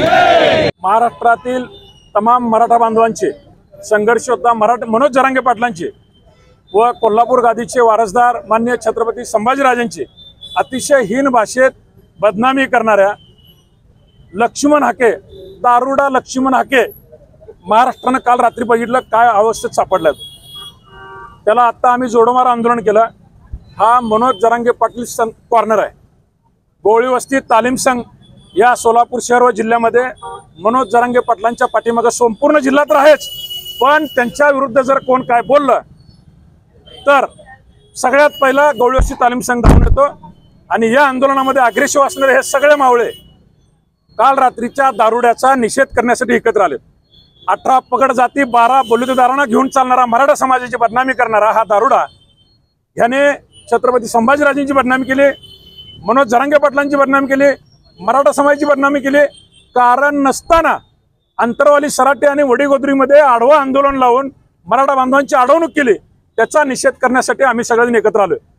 महाराष्ट्रातील तमाम मराठा बांधवांचे संघर्ष होता मनोज जरांगे पाटलांचे व कोल्हापूर गादीचे वारसदार मान्य छत्रपती संभाजीराजांचे अतिशय हीन भाषेत बदनामी करणाऱ्या लक्ष्मण हाके, दारुडा लक्ष्मण हाके महाराष्ट्रानं काल रात्री बघितलं काय अवस्थेत सापडल्यात। त्याला आता आम्ही जोडमार आंदोलन केलं। हा मनोज जरांगे पाटील कॉर्नर आहे। गोळी वस्ती तालीम संघ या सोलापूर शहर व जिल्ह्यामध्ये मनोज जरांगे पाटलांच्या पाठीमागे संपूर्ण जिल्हा तर आहेच, पण त्यांच्या विरुद्ध जर कोण काय बोललं तर सगळ्यात पहिला गोळी वस्ती तालीम संघ धावून येतो आणि या आंदोलनामध्ये अग्रेसिव्ह असणारे हे सगळे मावळे काल रात्रीच्या दारुड्याचा निषेध करण्यासाठी एकत्र आले। 18 पगड जाती 12 बलुतेदारांना घेऊन चालणारा मराठा समाजाची बदनामी करणारा हा दारुडा याने छत्रपती संभाजीराजांची बदनामी केली, मनोज जरांगे पाटलांची बदनामी केली, मराठा समाजाची बदनामी केली। कारण नसताना अंतरवाली सराटे आणि वडीगोद्रीमध्ये आडवा आंदोलन लावून मराठा बांधवांची अडवणूक केली। त्याचा निषेध करण्यासाठी आम्ही सगळेजण एकत्र आलोय।